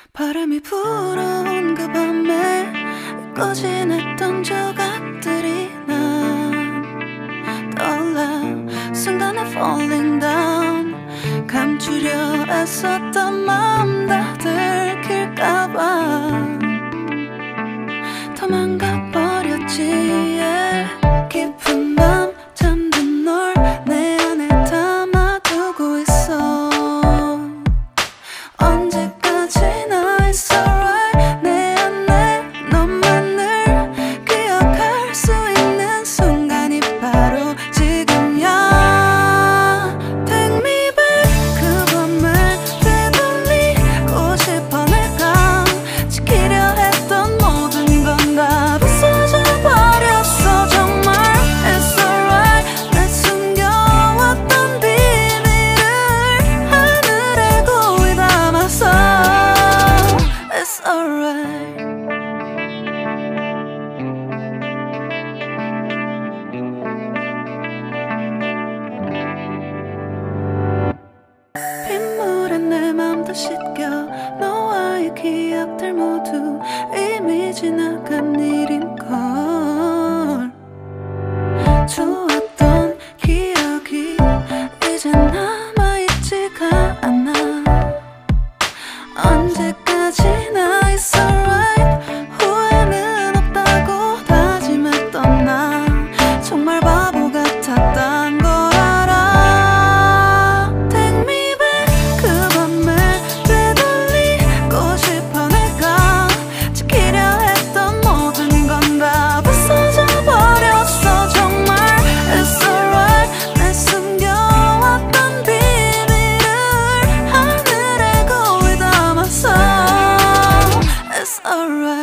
바람이 불어온 그 밤에 잊고 지냈던 조각들이 난 떠올라. 순간에 falling down. 감추려 애썼던 마음 다 들킬까봐 도망가버렸지. yeah. 깊은 밤 잠든 널 내 안에 담아두고 있어. 언제까지나 it's alright. 내 안에 너만을 기억할 수 있는 순간이 바로 지금이야. Take me back. 그 밤을 되돌리고 싶어. 내가 지키려 했던 모든 건 다 부서져 버렸어. 정말 it's alright. 내 숨겨왔던 비밀을 하늘에 고이 담았어. It's alright. 빗물에 내 맘도 씻겨. 너와의 기억들 모두 이미 지나간 일인걸. 좋았던 기억이 이제 남아있지가 않아. 언제까지나 it's alright. 후회는 없다고 다짐했던 나 정말 바보 같았단 걸 알아. Take me back. 그 밤을 되돌리고 싶어. 내가 지키려 했던 모든 건 다 부서져 버렸어. 정말 it's alright. 내 숨겨왔던 비밀을 하늘에 고이 담았어. It's alright.